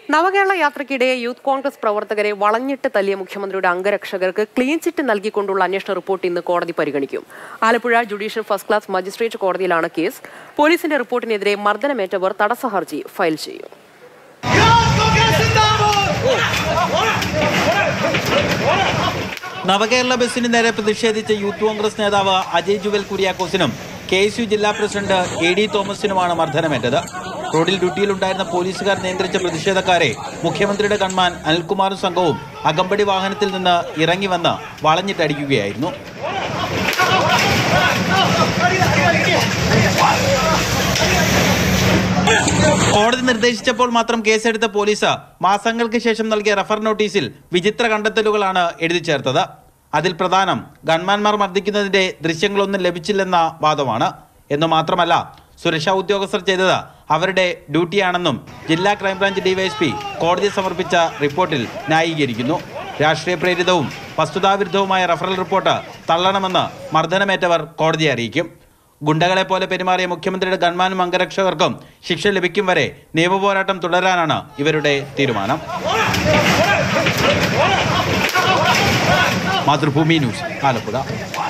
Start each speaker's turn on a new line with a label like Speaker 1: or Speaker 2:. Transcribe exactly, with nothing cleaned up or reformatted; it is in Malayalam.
Speaker 1: നവകേരള യാത്രയ്ക്കിടെ യൂത്ത് കോൺഗ്രസ് പ്രവർത്തകരെ വളഞ്ഞിട്ട് തല്ലിയ മുഖ്യമന്ത്രിയുടെ അംഗരക്ഷകർക്ക് ക്ലീൻ ചിറ്റ് നൽകിക്കൊണ്ടുള്ള അന്വേഷണ റിപ്പോർട്ട് ഇന്ന് കോടതി പരിഗണിക്കും. Alappuzha judicial first class magistrate കോടതിയിലാണ് കേസ്. പോലീസിന്റെ റിപ്പോർട്ടിനെതിരെ മർദ്ദനമേറ്റവർ തടസ്സ ഹർജി ഫയൽ ചെയ്യും.
Speaker 2: നവകേരള ബസിന് നേരെ പ്രതിഷേധിച്ച യൂത്ത് കോൺഗ്രസ് നേതാവ് അജയ് ജുവൽ കുര്യാക്കോസിനും കെ എസ് യു ജില്ലാ പ്രസിഡന്റ് എ ഡി തോമസിനുമാണ് മർദ്ദനമേറ്റത്. റോഡിൽ ഡ്യൂട്ടിയിലുണ്ടായിരുന്ന പോലീസുകാർ നിയന്ത്രിച്ച പ്രതിഷേധക്കാരെ മുഖ്യമന്ത്രിയുടെ ഗൺമാൻ അനിൽകുമാറും സംഘവും അകമ്പടി വാഹനത്തിൽ നിന്ന് ഇറങ്ങി വന്ന് വളഞ്ഞിട്ടടിക്കുകയായിരുന്നു. കോടതി നിർദ്ദേശിച്ചപ്പോൾ മാത്രം കേസെടുത്ത പോലീസ് മാസങ്ങൾക്ക് ശേഷം നൽകിയ റഫർ നോട്ടീസിൽ വിചിത്ര കണ്ടെത്തലുകളാണ് എഴുതി ചേർത്തത്. അതിൽ പ്രധാനം ഗൺമാൻമാർ മർദ്ദിക്കുന്നതിന്റെ ദൃശ്യങ്ങളൊന്നും ലഭിച്ചില്ലെന്ന വാദമാണ്. എന്നു മാത്രമല്ല, സുരക്ഷാ ഉദ്യോഗസ്ഥർ ചെയ്തത് അവരുടെ ഡ്യൂട്ടിയാണെന്നും ജില്ലാ ക്രൈംബ്രാഞ്ച് ഡിവൈഎസ്പി കോടതിയിൽ സമർപ്പിച്ച റിപ്പോർട്ടിൽ ന്യായീകരിക്കുന്നു. രാഷ്ട്രീയ പ്രേരിതവും വസ്തുതാവിരുദ്ധവുമായ റഫറൽ റിപ്പോർട്ട് തള്ളണമെന്ന് മർദ്ദനമേറ്റവർ കോടതിയെ അറിയിക്കും. ഗുണ്ടകളെ പോലെ പെരുമാറിയ മുഖ്യമന്ത്രിയുടെ ഗൺമാനും അംഗരക്ഷകർക്കും ശിക്ഷ ലഭിക്കും വരെ നിയമപോരാട്ടം തുടരാനാണ് ഇവരുടെ തീരുമാനം. മാതൃഭൂമി ന്യൂസ്, ആലപ്പുഴ.